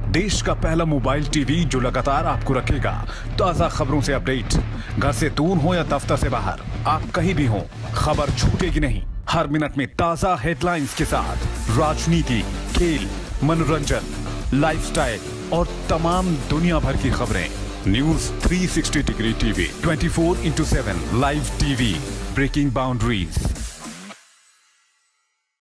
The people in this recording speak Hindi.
देश का पहला मोबाइल टीवी जो लगातार आपको रखेगा ताजा खबरों से अपडेट। घर से दूर हो या दफ्तर से बाहर, आप कहीं भी हो, खबर छूटेगी नहीं। हर मिनट में ताजा हेडलाइंस के साथ राजनीति, खेल, मनोरंजन, लाइफस्टाइल और तमाम दुनिया भर की खबरें। News 360 degree TV 24/7 live TV, breaking boundaries.